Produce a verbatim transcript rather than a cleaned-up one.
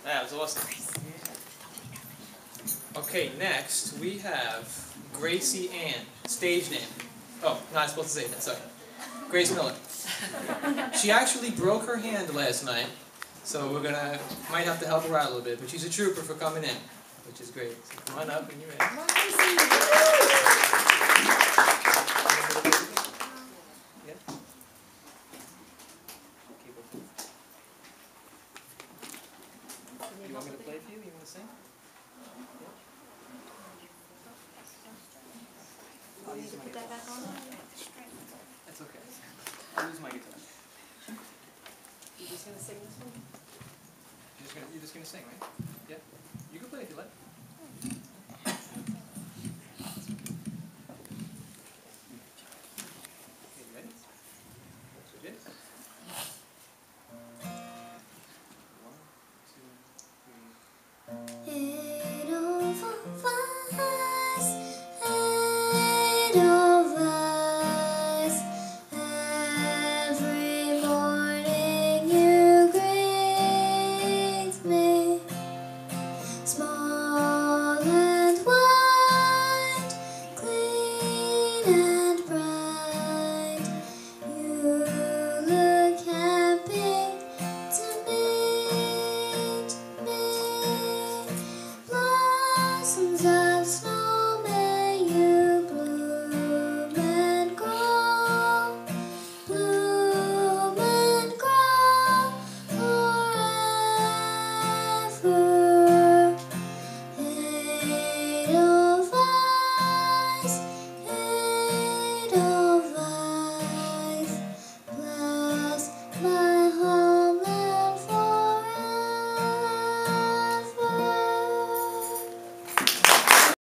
That was awesome. Okay, next we have Gracie Ann, stage name. Oh, not supposed to say that, sorry. Grace Miller. She actually broke her hand last night, so we're gonna, might have to help her out a little bit, but she's a trooper for coming in, which is great. So come on up when you're ready. Yeah? You want me to play for you? You want to sing? Yeah. I'll use my guitar. That's okay. I'll use my guitar. You just gonna sing this one? You're just gonna, you're just gonna sing, right? Yeah? You can play if you like.